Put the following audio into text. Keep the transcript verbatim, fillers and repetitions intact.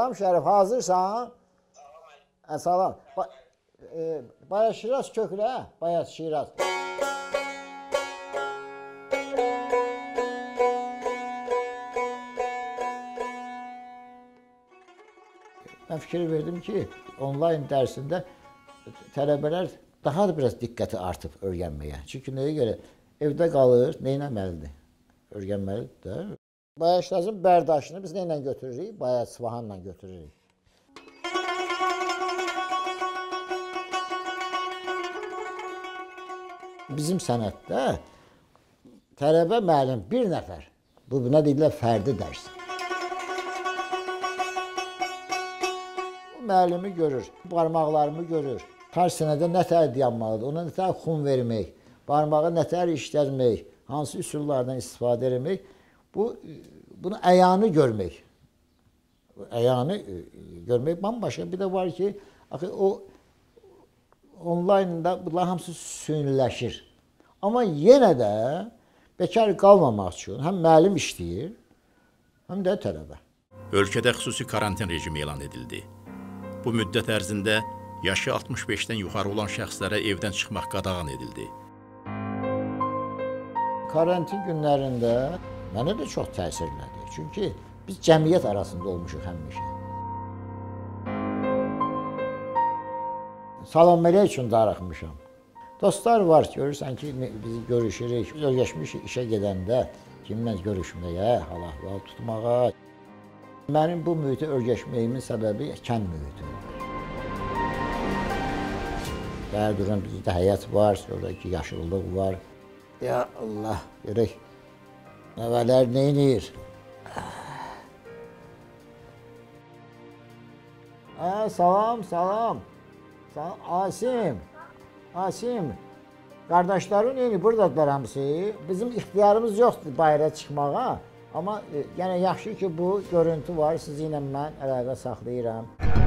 Salam Şərif, hazırsan? Hə, salam. Ba e, Bayat Şiraz köklə, Bayat Şiraz. Mən fikir verdim ki, onlayn dərsində tələbələr daha da biraz diqqəti artıb öyrənməyə. Çünki nəyə görə? Evdə qalır, neynəməlidir? Öyrənməlidir də. Bayat Şirazın bərdaşını biz neynə götürürük? Bayat İsfahanla götürürük. Bizim sənətdə tələbə müəllim bir nəfər, bu buna deyirlər fərdi dərs. O müəllimi görür, barmaqlarımı görür. Karşısında nə tər dayanmalıdır, ona nə tər xum vermək, barmağı nə tər işləmək, hansı üsullardan istifadə etmək, bu, bunu əyanı görmək. Əyanı görmək bambaşqa. Bir də var ki, axı, o onlaynda bunlar hamısı süniləşir. Amma yenə də bekar qalmamaq üçün həm müəllim işləyir, həm də tələbə. Ölkədə xüsusi karantin rejimi elan edildi. Bu müddət ərzində yaşı altmış beşdən yuxarı olan şəxslərə evdən çıxmaq qadağan edildi. Karantin günlərində mənə də çox təsir elədi. Çünki biz cəmiyyət arasında olmuşuq həmişə. Salam eləmək üçün darıxmışam. Dostlar var, görürsən ki, biz görüşürük, öyrəşmişik işə gedəndə kimlə görüşməyə, hal-əhval tutmağa. Mənim bu mühitə öyrəşməyimin səbəbi kənd mühitidir. Bəli, durun, bizdə həyat var, oradakı yaşıllıq var. Ya Allah, görək, nəvələr neynir? Hə, salam, salam. Asim, Asim, qardaşların yeni buradadılar hamısı. Bizim ixtiyarımız yoxdur bayıra çıxmağa. Amma yəni yaxşı ki, bu görüntü var, sizinlə mən əlaqə saxlayıram.